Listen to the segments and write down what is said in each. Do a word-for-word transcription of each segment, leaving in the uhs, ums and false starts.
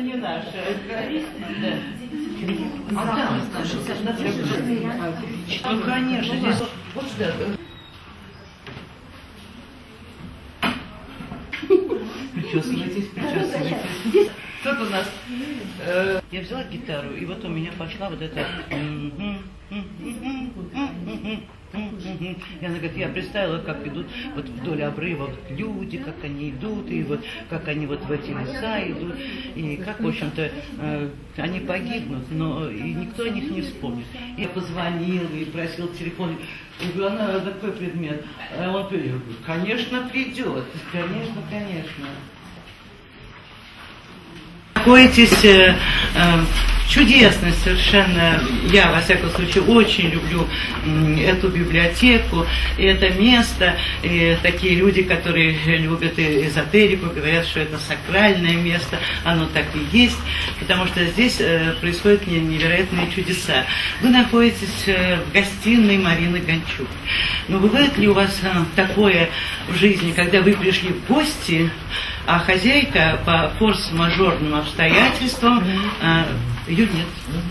Не наша. Ну, конечно, здесь вот сюда. Причесывайтесь, причесывайтесь. Тут у нас... Э, я взяла гитару, и вот у меня пошла вот эта... И она говорит, я представила, как идут вот вдоль обрыва вот люди, как они идут, и вот как они вот в эти леса идут, и как, в общем-то, э, они погибнут, но и никто о них не вспомнит. Я позвонил и просил телефон, и говорю, она такой предмет. А он говорит, конечно, придет, конечно, конечно. Находитесь э, э, чудесно совершенно. Я, во всяком случае, очень люблю э, эту библиотеку, и это место, и такие люди, которые любят эзотерику, говорят, что это сакральное место, оно так и есть, потому что здесь э, происходят невероятные чудеса. Вы находитесь э, в гостиной Марины Гончук. Но бывает ли у вас э, такое в жизни, когда вы пришли в гости, а хозяйка по форс-мажорным обстоятельствам, а, ее нет.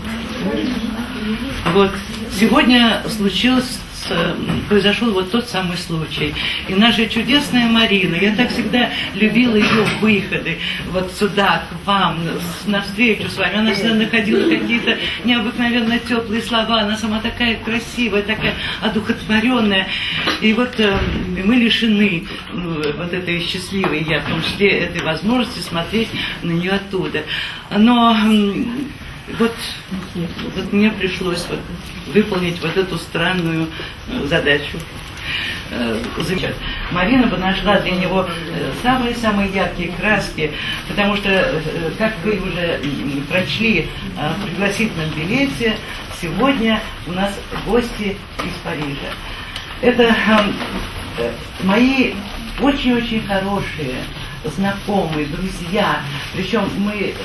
Вот. Сегодня случилось, произошел вот тот самый случай. И наша чудесная Марина, я так всегда любила ее выходы вот сюда, к вам, на встречу с вами. Она всегда находила какие-то необыкновенно теплые слова. Она сама такая красивая, такая одухотворенная. И вот э, мы лишены ну, вот этой счастливой, я в том числе, этой возможности смотреть на нее оттуда. Но э, вот, вот мне пришлось вот выполнить вот эту странную задачу. Замечательно. Марина бы нашла для него самые-самые яркие краски, потому что, как вы уже прочли в пригласительном билете, сегодня у нас гости из Парижа. Это мои очень-очень хорошие знакомые, друзья, причем мы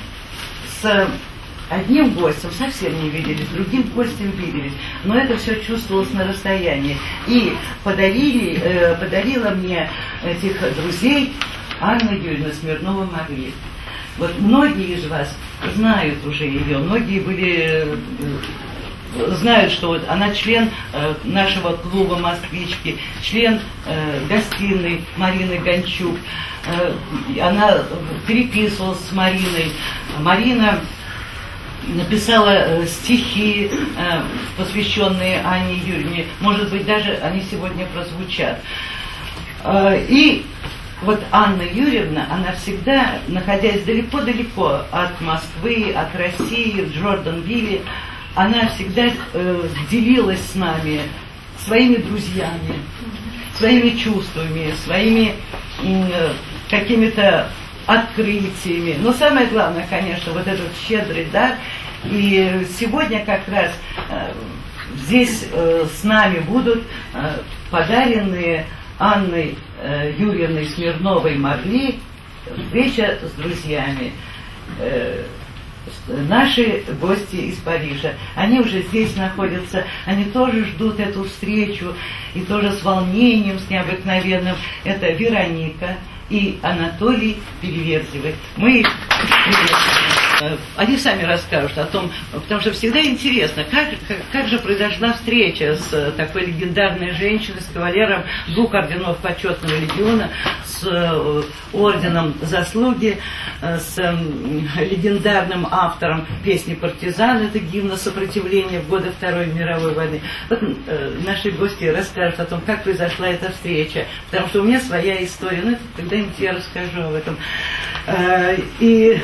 с одним гостем совсем не виделись, другим гостем виделись, но это все чувствовалось на расстоянии. И подарили, э, подарила мне этих друзей Анна Юрьевна Смирнова-Марли. Вот многие из вас знают уже ее, многие были... Э, знают, что вот она член э, нашего клуба «Москвички», член э, гостиной Марины Гончук. Э, она переписывалась с Мариной. Марина написала э, стихи, э, посвященные Анне Юрьевне. Может быть, даже они сегодня прозвучат. Э, и вот Анна Юрьевна, она всегда, находясь далеко-далеко от Москвы, от России, в Джорданвилле, она всегда э, делилась с нами своими друзьями, своими чувствами, своими э, какими-то открытиями. Но самое главное, конечно, вот этот щедрый дар. И сегодня как раз э, здесь э, с нами будут э, подаренные Анной э, Юрьевной Смирновой-Марли встреча с друзьями. Э, Наши гости из Парижа, они уже здесь находятся, они тоже ждут эту встречу, и тоже с волнением, с необыкновенным. Это Вероника и Анатолий Переверзевый. Мы их приветствуем. Они сами расскажут о том, потому что всегда интересно, как, как, как же произошла встреча с такой легендарной женщиной, с кавалером двух орденов почетного легиона, с э, орденом заслуги, э, с э, легендарным автором песни «Партизан», это гимна сопротивления в годы Второй мировой войны. Вот э, наши гости расскажут о том, как произошла эта встреча, потому что у меня своя история, но это когда-нибудь я расскажу об этом. Э, и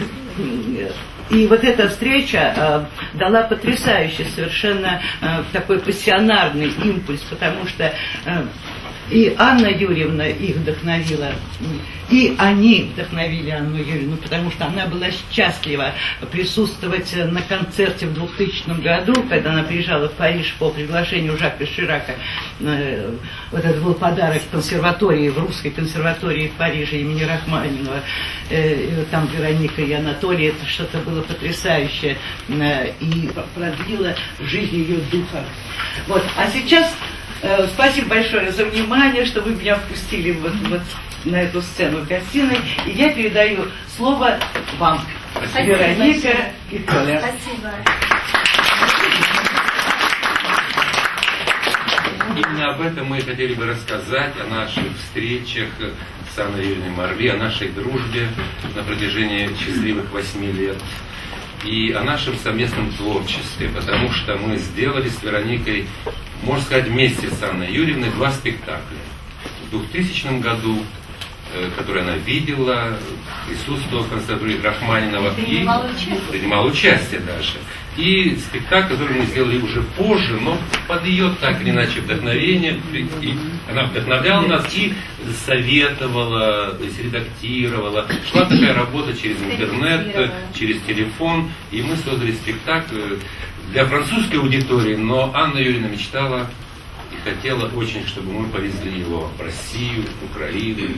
И вот эта встреча э, дала потрясающий совершенно э, такой пассионарный импульс, потому что э, и Анна Юрьевна их вдохновила, и они вдохновили Анну Юрьевну, потому что она была счастлива присутствовать на концерте в двухтысячном году, когда она приезжала в Париж по приглашению Жака Ширака. Э, вот это был подарок консерватории, в русской консерватории в Париже имени Рахманинова. Э, там Вероника и Анатолий, это что-то было потрясающее, э, и продлило жизнь ее духа. Вот. А сейчас э, спасибо большое за внимание, что вы меня впустили вот, вот на эту сцену в гостиной, и я передаю слово вам. Вероника и Коля. Спасибо. Именно об этом мы хотели бы рассказать, о наших встречах с Анной Юрьевной Марли, о нашей дружбе на протяжении счастливых восьми лет и о нашем совместном творчестве, потому что мы сделали с Вероникой, можно сказать, вместе с Анной Юрьевной два спектакля. В двухтысячном году, который она видела, присутствовала в консерватории Рахманинова и принимала участие даже. И спектакль, который мы сделали уже позже, но под ее так или иначе вдохновение, и она вдохновляла нас и советовала, то есть редактировала. Шла такая работа через интернет, через телефон, и мы создали спектакль для французской аудитории, но Анна Юрьевна мечтала и хотела очень, чтобы мы повезли его в Россию, в Украину.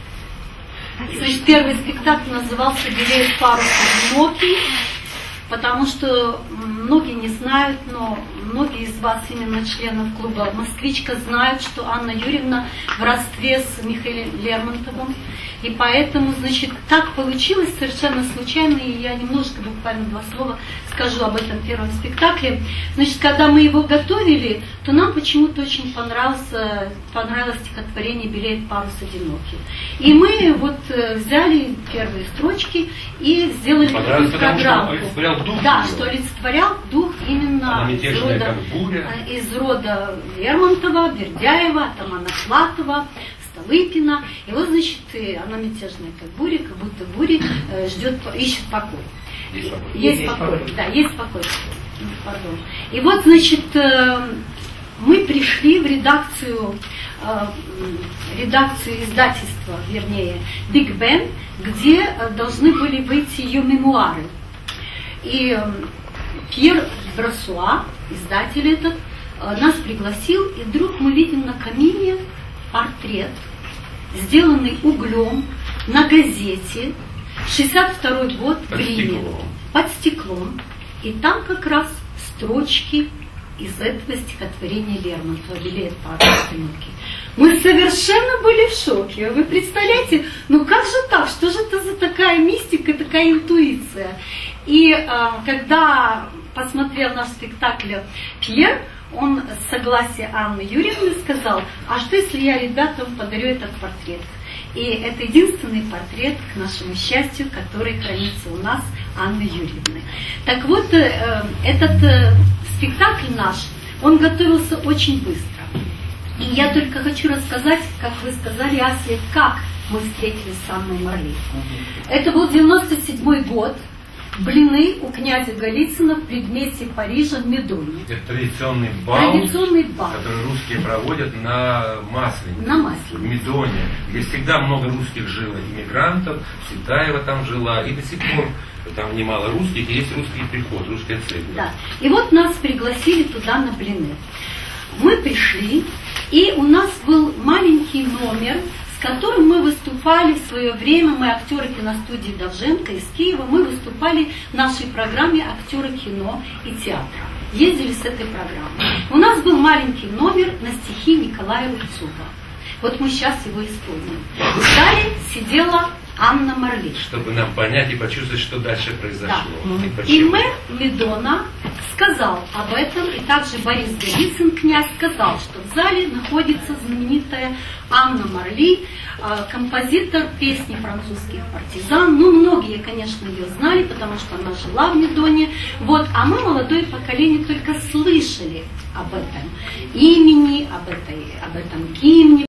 Значит, первый спектакль назывался «Белеет парус одинокий», потому что многие не знают, но многие из вас, именно членов клуба «Москвичка», знают, что Анна Юрьевна в родстве с Михаилом Лермонтовым. И поэтому, значит, так получилось совершенно случайно, и я немножко, буквально два слова скажу об этом первом спектакле. Значит, когда мы его готовили, то нам почему-то очень понравилось, понравилось стихотворение «Белеет парус одинокий». И мы вот взяли первые строчки и сделали такую программу. Дух да, ее. Что олицетворял дух именно из рода, из рода Лермонтова, Бердяева, Атамана Платова, Столыпина. И вот, значит, она мятежная, как буря, как будто буря ждет, ищет покой. Есть покой. Есть покой, да, есть покой. Пардон. И вот, значит, мы пришли в редакцию, редакцию издательства, вернее, Биг Бен, где должны были выйти ее мемуары. И Пьер Брассуа, издатель этот, нас пригласил, и вдруг мы видим на камине портрет, сделанный углем на газете, шестьдесят второй год, в Риме, под стеклом. И там как раз строчки из этого стихотворения Лермонтова «Белеет парус одинокий». Мы совершенно были в шоке. Вы представляете, ну как же так? Что же это за такая мистика, такая интуиция? И э, когда посмотрел наш спектакль Пьер, он с согласия Анны Юрьевны сказал: а что если я ребятам подарю этот портрет? И это единственный портрет, к нашему счастью, который хранится у нас, Анны Юрьевны. Так вот, э, этот э, спектакль наш, он готовился очень быстро. И я только хочу рассказать, как вы сказали, Ася, как мы встретились с Анной Марли. Это был девяносто седьмой год. Блины у князя Голицына в предместье Парижа в Медоне. Это традиционный бал, традиционный бал, который русские проводят на Масленице, на Масленице, в Медоне, где всегда много русских жило, иммигрантов, Цветаева там жила, и до сих пор там немало русских, и есть русский приход, русская церковь. Да. И вот нас пригласили туда на блины. Мы пришли, и у нас был маленький номер, с которым мы выступали в свое время, мы актеры киностудии Довженко из Киева, мы выступали в нашей программе «Актеры кино и театра». Ездили с этой программой. У нас был маленький номер на стихи Николая Рубцова. Вот мы сейчас его исполним. В зале сидела Анна Марли. Чтобы нам понять и почувствовать, что дальше произошло. Да. И, и мэр Медона сказал об этом, и также Борис Голицын, князь, сказал, что в зале находится знаменитая Анна Марли, композитор песни французских партизан. Ну, многие, конечно, ее знали, потому что она жила в Медоне. Вот. А мы, молодое поколение, только слышали об этом имени, об, этой, об этом гимне.